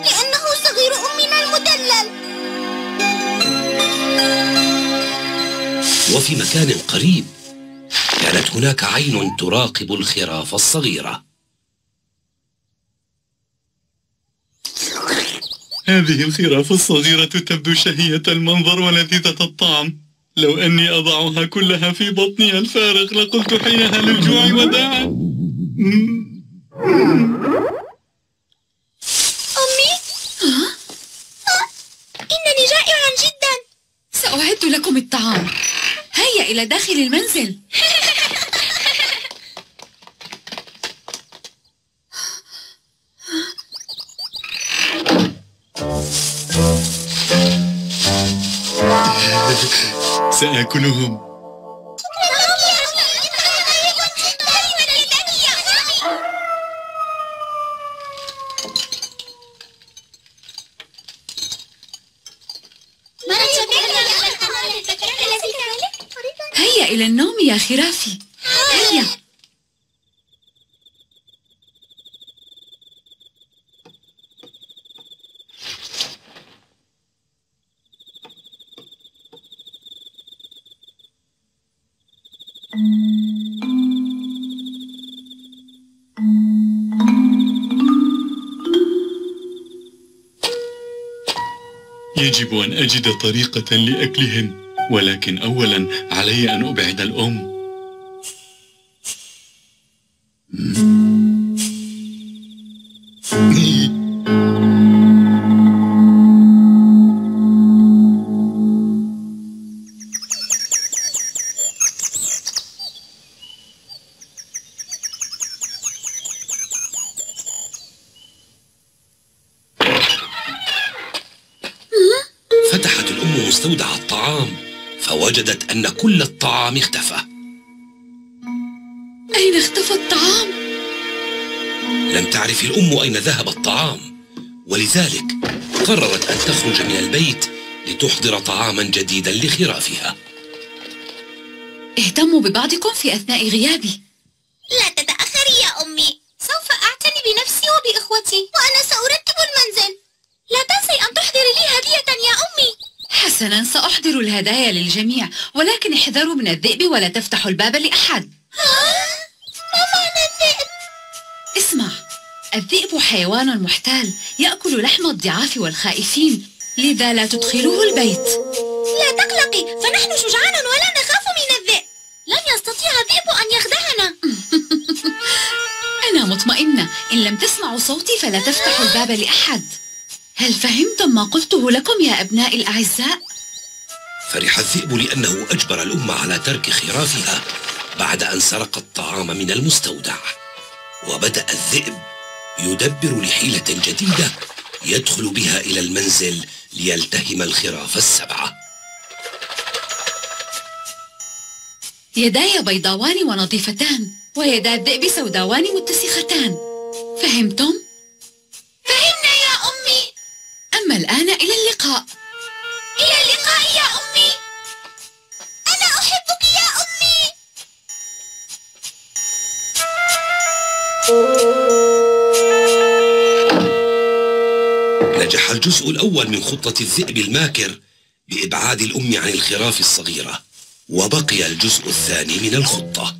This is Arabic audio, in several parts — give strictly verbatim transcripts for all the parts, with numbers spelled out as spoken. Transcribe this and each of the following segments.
لأنه صغير أمنا المدلل. وفي مكان قريب كانت هناك عين تراقب الخراف الصغيرة. هذه الخراف الصغيرة تبدو شهية المنظر ولذيذة الطعم. لو أني أضعها كلها في بطني الفارغ لقلت حينها للجوع وداعا. أمي؟ ها؟ إنني جائع جدا. سأعد لكم الطعام. هيا إلى داخل المنزل. سآكلهم. هيا إلى النوم يا خرافي. هيا. يجب أن أجد طريقة لأكلهن، ولكن أولا علي أن أبعد الأم. فتحت الأم مستودع الطعام فوجدت أن كل الطعام اختفى. أين اختفى الطعام؟ لم تعرف الأم أين ذهب الطعام، ولذلك قررت أن تخرج من البيت لتحضر طعاما جديدا لخرافها. اهتموا ببعضكم في أثناء غيابي. لا تتأخري يا أمي، سوف أعتني بنفسي وبإخوتي، وأنا سأرتب المنزل. لا تنسي أن تحضري لي هدية يا أمي. حسنا، سأحضر الهدايا للجميع، ولكن احذروا من الذئب ولا تفتحوا الباب لأحد. ما معنى الذئب؟ اسمع، الذئب حيوان محتال يأكل لحم الضعاف والخائفين، لذا لا تدخلوه البيت. لا تقلقي، فنحن شجعان ولا نخاف من الذئب. لن يستطيع الذئب أن يخدعنا. أنا مطمئنة، إن لم تسمعوا صوتي فلا تفتحوا الباب لأحد. هل فهمتم ما قلته لكم يا أبنائي الأعزاء؟ فرح الذئب لأنه أجبر الأم على ترك خرافها بعد أن سرق الطعام من المستودع، وبدأ الذئب يدبر لحيلة جديدة يدخل بها إلى المنزل ليلتهم الخراف السبعة. يداي بيضاوان ونظيفتان، ويدا الذئب سوداوان متسختان. فهمتم؟ فهمنا يا أمي. أما الآن إلى اللقاء. إلى اللقاء يا أمي. أنا أحبك يا أمي. نجح الجزء الأول من خطة الذئب الماكر بإبعاد الأم عن الخراف الصغيرة، وبقي الجزء الثاني من الخطة.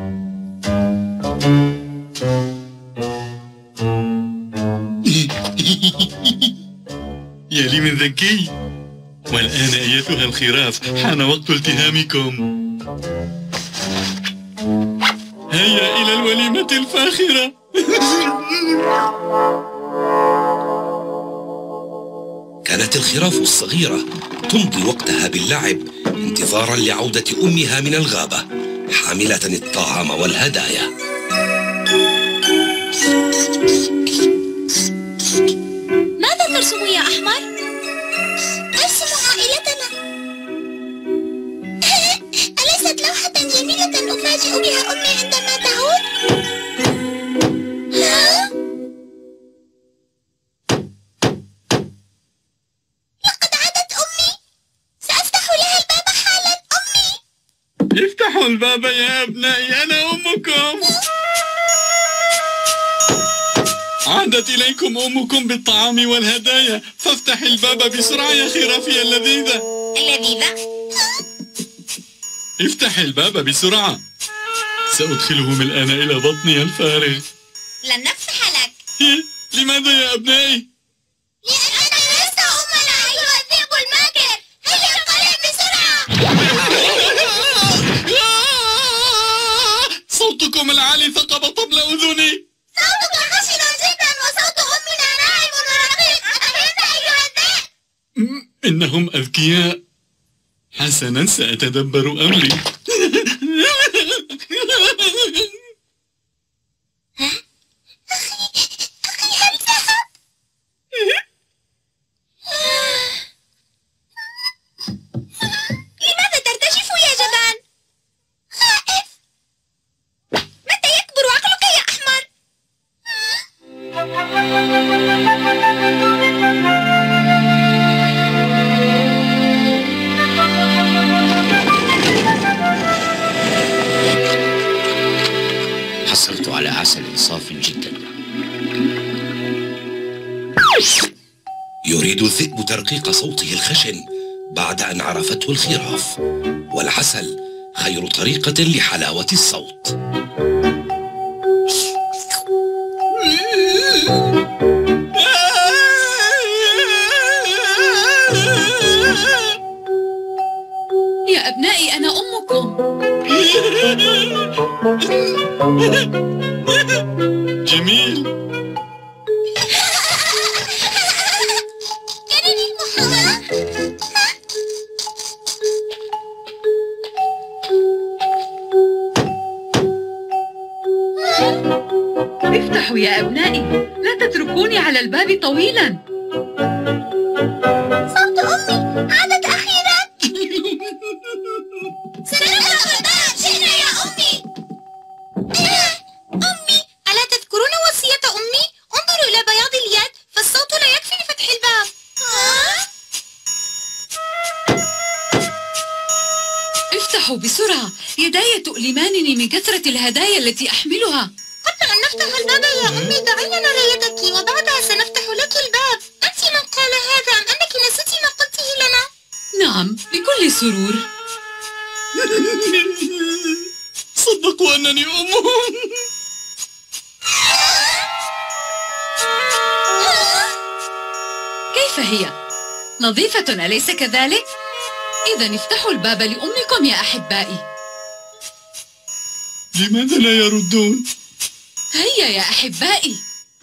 يا لي من ذكي. والآن أيتها الخراف حان وقت التهامكم. هيا إلى الوليمة الفاخرة. كانت الخراف الصغيرة تمضي وقتها باللعب انتظارا لعودة أمها من الغابة حاملة الطعام والهدايا. ماذا ترسم يا أحمر؟ أرسم عائلتنا. أليست لوحة جميلة أفاجئ بها أمي عندما تعود؟ ها؟ لقد عادت أمي. سأفتح لها الباب حالا. أمي، افتحوا الباب يا أبنائي، أنا أمكم. عادت إليكم أمكم بالطعام والهدايا، فافتح الباب بسرعة يا خرافي اللذيذة. اللذيذة؟ افتح الباب بسرعة، سأدخلهم الآن إلى بطني الفارغ. لن نفتح لك. لماذا يا أبنائي؟ لأنك لست أمنا أيها الذئب الماكر. هيا انقلب بسرعة. صوتكم العالي ثقب طبل أذني. صوتك خشن جدا وصوت أمنا ناعم ورقيق. أفهمت أيها الذئب؟ إنهم أذكياء. حسنا، سأتدبر أمري. لماذا ترتجف يا جبان؟ خائف. متى يكبر عقلك يا أحمر؟ حصلت على عسل صاف جدا. يريد الذئب ترقيق صوته الخشن بعد أن عرفته الخراف، والعسل خير طريقة لحلاوة الصوت. يا أبنائي، أنا أمكم. جميل. كريم المحاولة. افتحوا يا أبنائي، لا تتركوني على الباب طويلا. صوت أمي عادت أخيرا. سنفتح الباب. جئنا يا أمي. أمي، ألا تذكرون وصية أمي؟ انظروا إلى بياض اليد، فالصوت لا يكفي لفتح الباب. افتحوا بسرعة، يداي تؤلمانني من كثرة الهدايا التي أحملها. قبل أن نفتح الباب يا أمي دعينا نرى يدك، وبعدها سنفتح لك الباب. أنت من قال هذا أم أنك نسيتِ ما قلته لنا؟ نعم، بكل سرور. صدقوا أنني أمهم. كيف هي؟ نظيفة أليس كذلك؟ إذا افتحوا الباب لأمكم يا أحبائي. لماذا لا يردون؟ هيا يا أحبائي.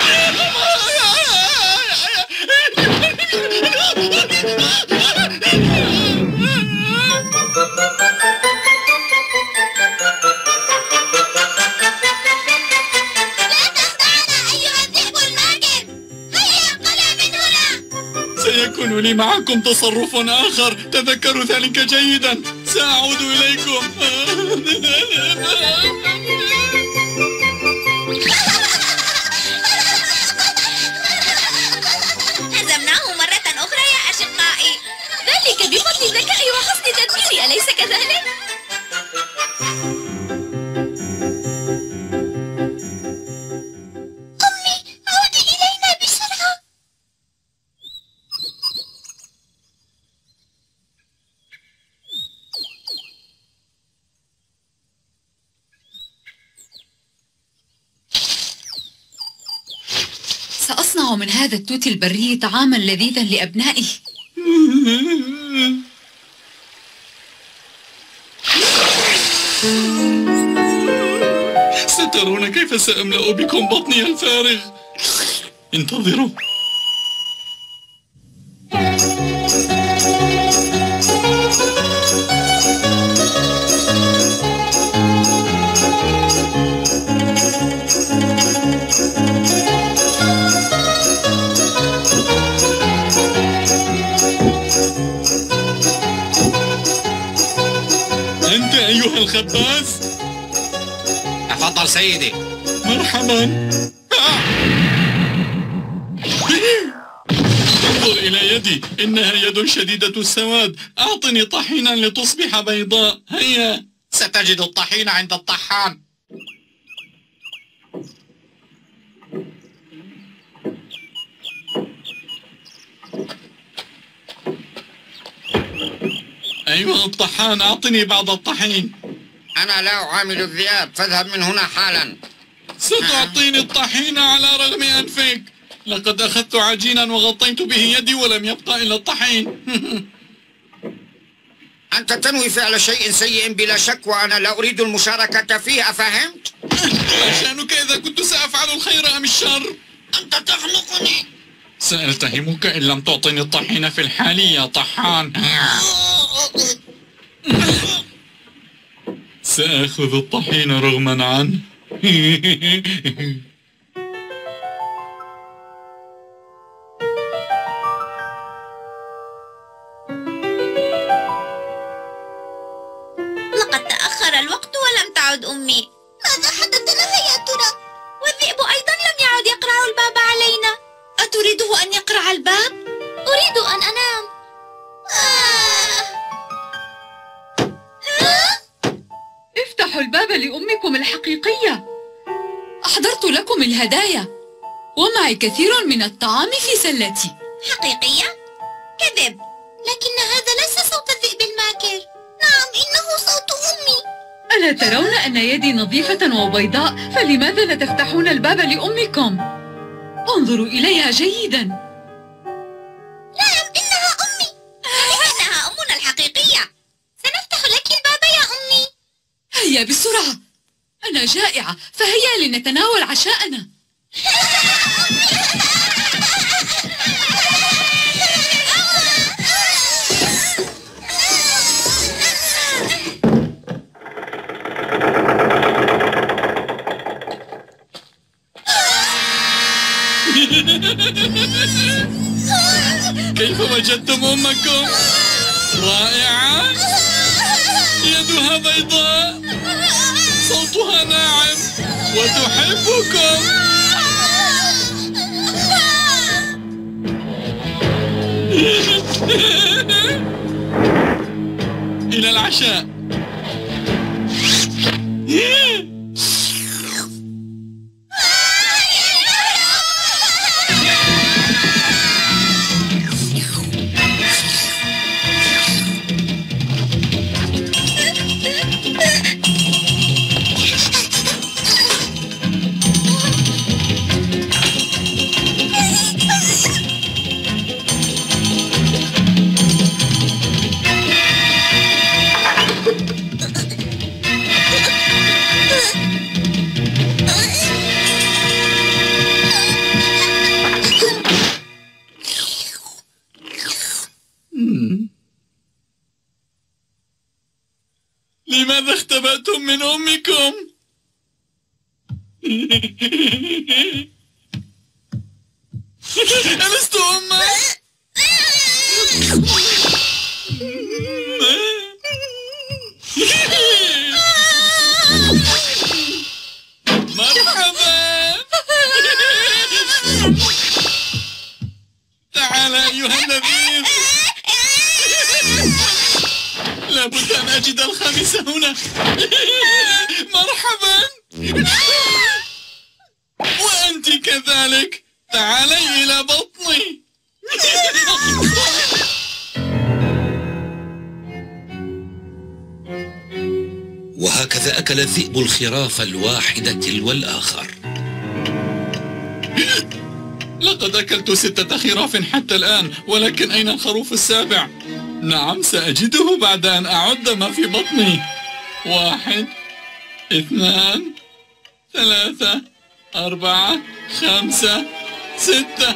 سيكون لي معكم تصرف آخر، تذكروا ذلك جيدا. سأعود إليكم. هزمناه مرة أخرى يا أشقائي. ذلك بفضل ذكائي وحسن تدبيري، أليس كذلك؟ أمي، عودي إلينا بسرعة. سأصنع من هذا التوت البري طعاما لذيذا لأبنائي. سترون كيف سأملأ بكم بطني الفارغ. انتظروا. أنت أيها الخباز؟ تفضل سيدي. مرحبا. انظر إلى يدي، إنها يد شديدة السواد. أعطني طحينا لتصبح بيضاء. هيا. ستجد الطحين عند الطحان. أيها الطحان، أعطني بعض الطحين. أنا لا أعامل الذئاب، فاذهب من هنا حالا. ستعطيني الطحين على رغم أنفك. لقد أخذت عجينا وغطيت به يدي ولم يبقى إلا الطحين. أنت تنوي فعل شيء سيء بلا شك، وأنا لا أريد المشاركة فيه، أفهمت؟ ما شأنك إذا كنت سأفعل الخير أم الشر؟ أنت تخنقني. سألتهمك إن لم تعطني الطحين في الحال يا طحان. سأخذ الطحين رغما عنه. لقد تأخر الوقت ولم تعد أمي. ماذا حدث لها يا ترى؟ والذئب أيضا لم يعد يقرع الباب علينا. أتريده أن يقرع الباب؟ أريد أن أنام. آه. آه؟ افتحوا الباب لأمكم الحقيقية. أحضرت لكم الهدايا ومعي كثير من الطعام في سلتي. حقيقية؟ كذب، لكن هذا ليس صوت الذئب الماكر. نعم، إنه صوت أمي. ألا ترون أن يدي نظيفة وبيضاء؟ فلماذا لا تفتحون الباب لأمكم؟ انظروا إليها جيدا. نعم، إنها أمي. إنها أمنا الحقيقية. سنفتح لك الباب يا أمي. هيا بسرعة، أنا جائعة، فهيا لنتناول عشاءنا. كيف وجدتم أمكم؟ رائعة، يدها بيضاء، صوتها ناعم، وتحبكم. إلى العشاء. لماذا اختبأتم من أمكم؟ ألست أمك؟ مرحبا، تعال أيها النبيذ. لابد أن أجد الخامس هنا. مرحبا، وأنت كذلك، تعالي إلى بطني. وهكذا أكل الذئب الخراف الواحد تلو الآخر. لقد أكلت ستة خراف حتى الآن، ولكن أين الخروف السابع؟ نعم، سأجده بعد أن أعد ما في بطني. واحد، اثنان، ثلاثة، أربعة، خمسة، ستة.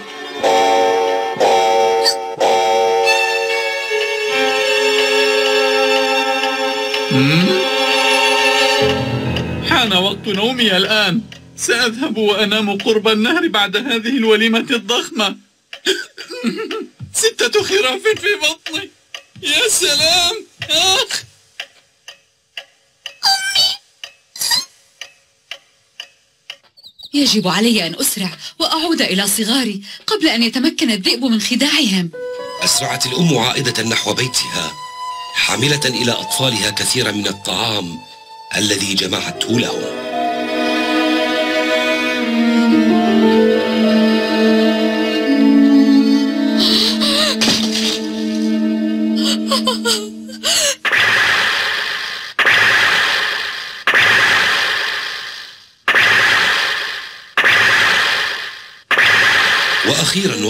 حان وقت نومي الآن. سأذهب وأنام قرب النهر بعد هذه الوليمة الضخمة. ستة خراف في بطني، يا سلام. آخ، يجب علي أن أسرع وأعود إلى صغاري قبل أن يتمكن الذئب من خداعهم. أسرعت الأم عائدة نحو بيتها، حاملة إلى أطفالها كثيرا من الطعام الذي جمعته لهم.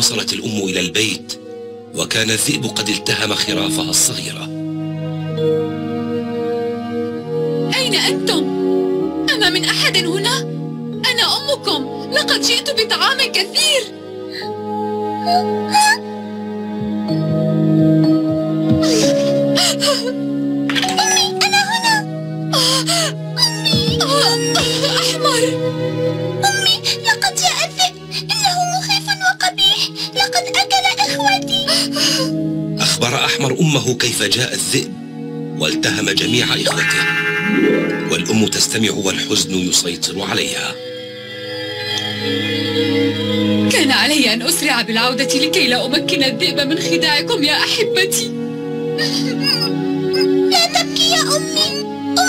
وصلت الأم إلى البيت وكان الذئب قد التهم خرافها الصغيرة. أين أنتم؟ أما من أحد هنا؟ أنا أمكم، لقد جئت بطعام كثير. أمي أنا هنا. أمي أحمر. أمي لقد جاء الذئب، إنه مخيف وقبيح، لقد أكل إخوتي. أخبر أحمر أمه كيف جاء الذئب والتهم جميع إخوته، والأم تستمع والحزن يسيطر عليها. كان علي أن أسرع بالعودة لكي لا أمكن الذئب من خداعكم يا أحبتي. لا تبكي يا أمي.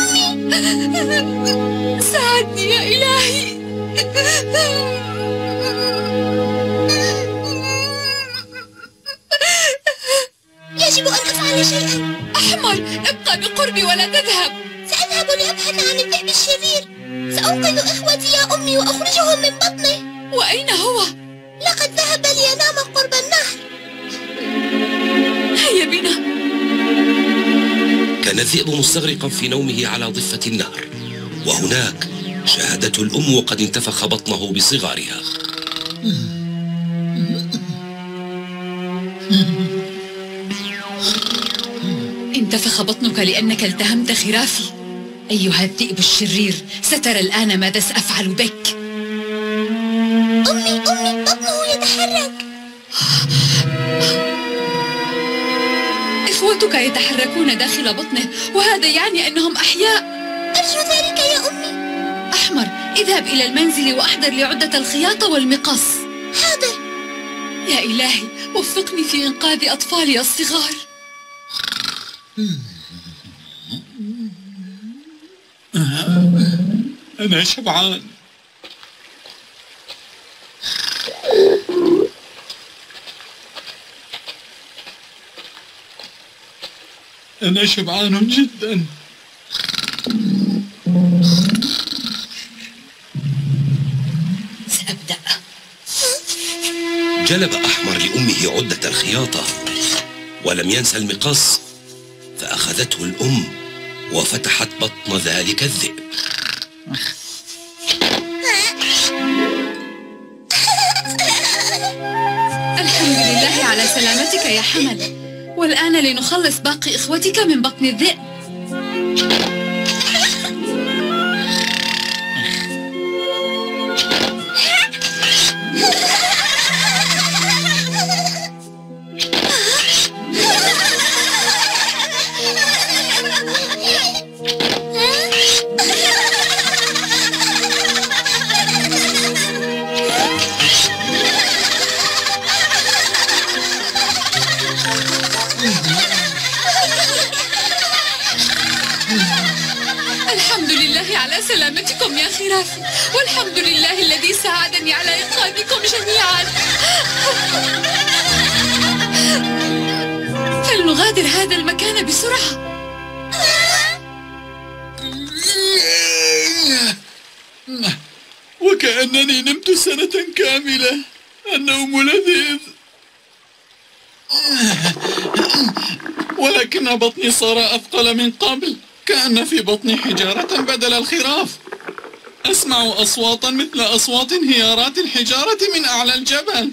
أمي ساعدني يا إلهي. يجب أن أفعل شيئا. أحمر، ابقى بقربي ولا تذهب. سأذهب لأبحث عن الذئب الشرير. سأنقذ إخوتي يا أمي وأخرجهم من بطنه. وأين هو؟ لقد ذهب لينام قرب النهر. هيا بنا. كان الذئب مستغرقا في نومه على ضفة النهر، وهناك شاهدته الأم وقد انتفخ بطنه بصغارها. انتفخ بطنك لأنك التهمت خرافي. أيها الذئب الشرير، سترى الآن ماذا سأفعل بك. أمي أمي بطنه يتحرك. إخوتك يتحركون داخل بطنه، وهذا يعني أنهم أحياء. أرجو ذلك يا أمي. أحمر، اذهب إلى المنزل وأحضر لي عدة الخياطة والمقص. حاضر. يا إلهي، وفقني في إنقاذ أطفالي الصغار. أنا شبعان. أنا شبعان جدا. سأبدأ. جلب أحمر لأمه عدة الخياطة ولم ينسى المقص، فأخذته الأم وفتحت بطن ذلك الذئب. الحمد لله على سلامتك يا حمل، والآن لنخلص باقي إخوتك من بطن الذئب. الحمد لله على سلامتكم يا خرافي، والحمد لله الذي ساعدني على إنقاذكم جميعا. فلنغادر هذا المكان بسرعة. وكأنني نمت سنة كاملة. النوم لذيذ، ولكن بطني صار أثقل من قبل، كأن في بطني حجارة بدل الخراف. أسمع أصواتا مثل أصوات انهيارات الحجارة من أعلى الجبل.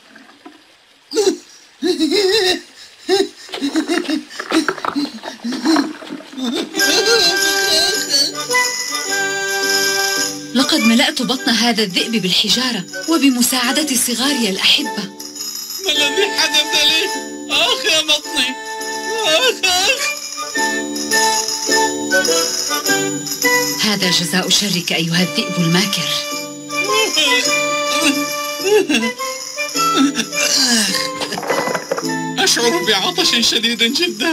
لقد ملأت بطن هذا الذئب بالحجارة وبمساعدة صغاري الأحبة. ما الذي حدث لي؟ آخ يا بطني، آخ آخ. هذا جزاء شرك أيها الذئب الماكر. أشعر بعطش شديد جدا.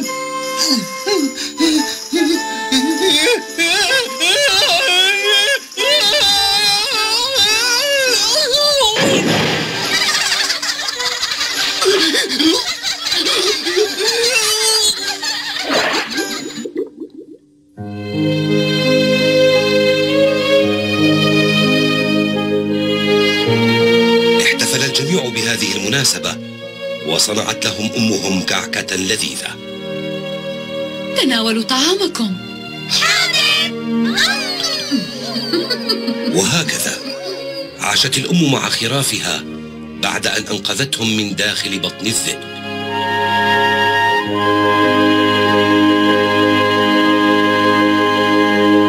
احتفل الجميع بهذه المناسبة وصنعت لهم أمهم كعكة لذيذة. تناولوا طعامكم. حاضر. وهكذا عاشت الأم مع خرافها بعد أن أنقذتهم من داخل بطن الذئب.